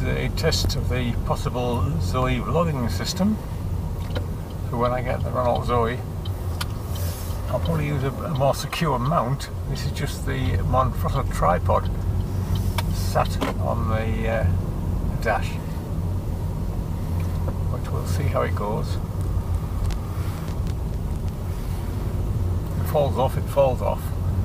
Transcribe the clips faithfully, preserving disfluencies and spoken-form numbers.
is a test of the possible Zoe vlogging system. So when I get the Renault Zoe, I'll probably use a, a more secure mount. This is just the Manfrotto tripod sat on the uh, dash, which we'll see how it goes. If it falls off, it falls off.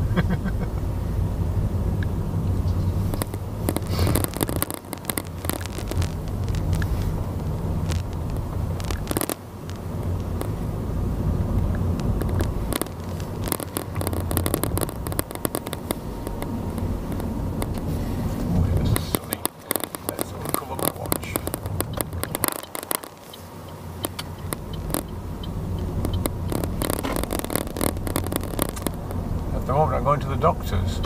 At the moment I'm going to the doctor's.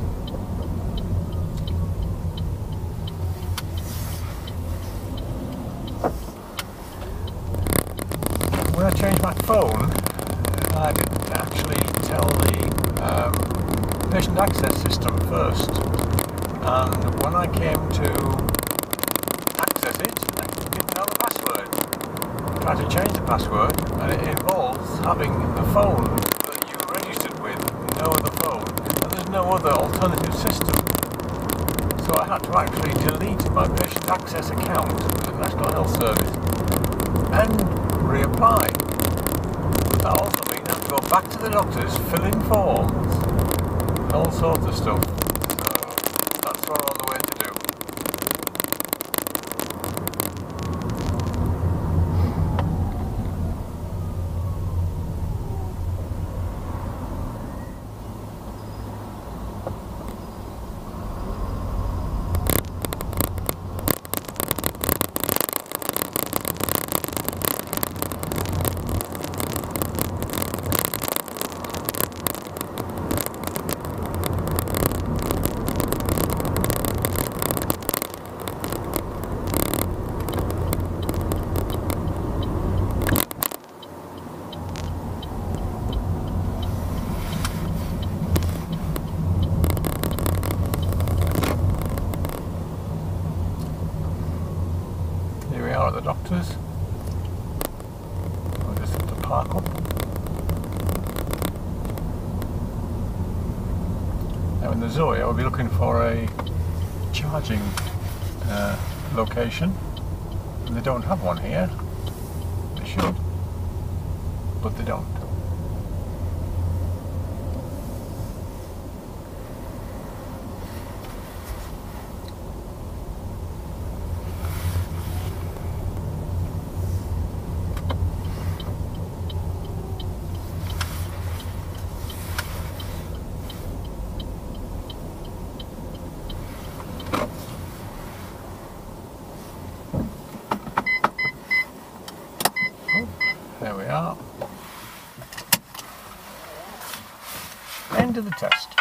When I changed my phone, I didn't actually tell the um, patient access system first, and when I came to access it, I didn't know the password. I tried to change the password, and it involves having the phone that you registered with know the phone, and there's no other alternative system. So I had to actually delete my patient access account with the National Health Service and reapply. But that also means I have to go back to the doctors, fill in forms, and all sorts of stuff. So that's what I'm on the way to do. Here we are at the doctor's. I'll just have to park up. Now in the Zoe I will be looking for a charging uh, location, and they don't have one here. They should, but they don't. There we are. End of the test.